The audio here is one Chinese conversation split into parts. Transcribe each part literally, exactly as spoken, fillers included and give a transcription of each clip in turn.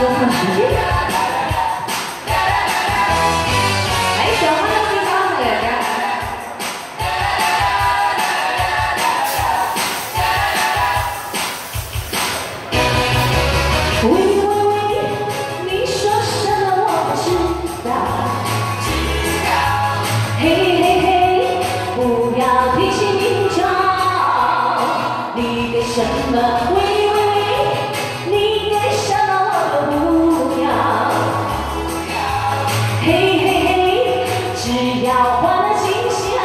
说唱时间。来一首欢乐今宵送给大家。喂喂喂，你说什么我不知道。嘿嘿嘿，不要提起名叫。你给什么？喂喂喂，你给什么我都不要。嘿嘿嘿，只要欢乐今宵。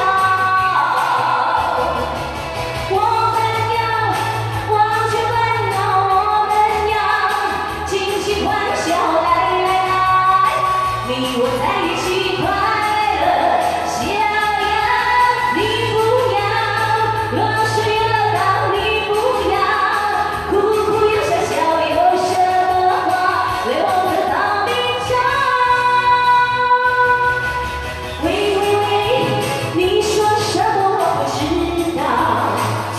我们要忘却烦恼，我们要尽情欢笑，来来来，你我在一起快乐逍遥。你不要乱睡了当你不要，哭哭又笑笑，有什么话留着到明朝。喂喂喂，你说什么我不知道。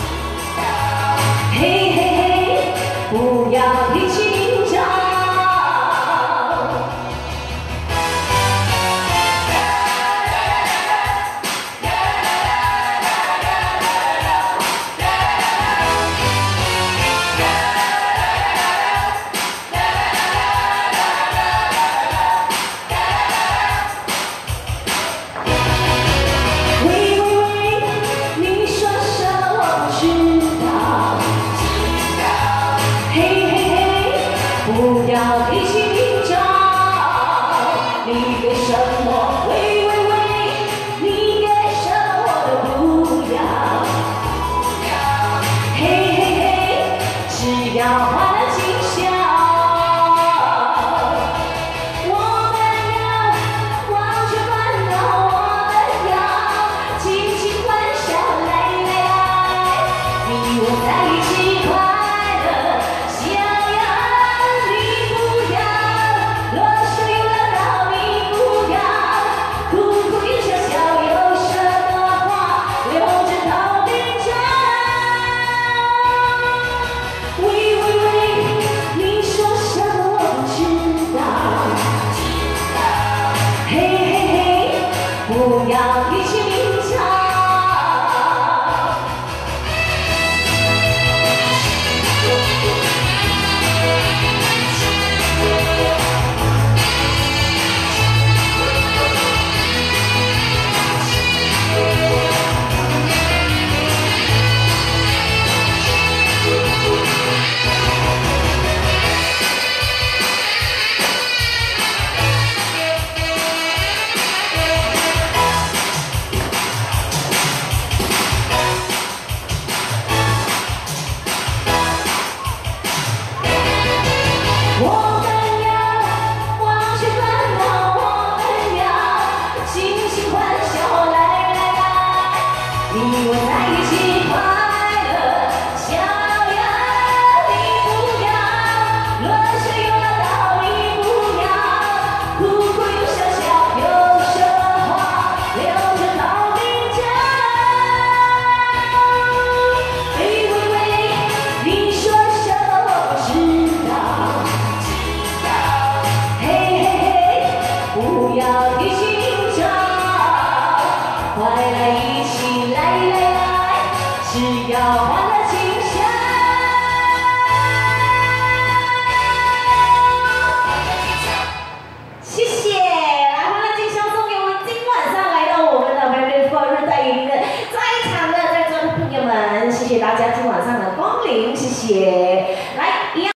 嘿嘿嘿，不要提起名叫。喂喂喂，你说什么我不知道。嘿嘿嘿，不要提起名叫。你给什么？喂喂喂，你给什么我都不要。嘿嘿嘿，只要欢乐今宵。我们要忘却烦恼，我们要尽情欢笑，来来来，你我在一起快乐逍遥。你不要乱睡乱闹，你不要哭哭又笑笑，有什么话留着到明朝。喂喂喂，你说什么我不知道。嘿嘿嘿，不要提起名叫。我们要忘却烦恼，我们要尽情欢笑，来来来，你我在一起快乐逍遥。你不要乱睡乱闹，你不要哭哭又笑笑，有什么话留着到明朝。喂喂喂，你说什么我不知道。嘿嘿嘿，不要提起名叫。快来一起来来来，只要欢乐今宵。谢谢，来欢乐今宵送给我们今晚上来到我们的 Very Fun 热带雨林的在场的在座的朋友们，谢谢大家今晚上的光临，谢谢。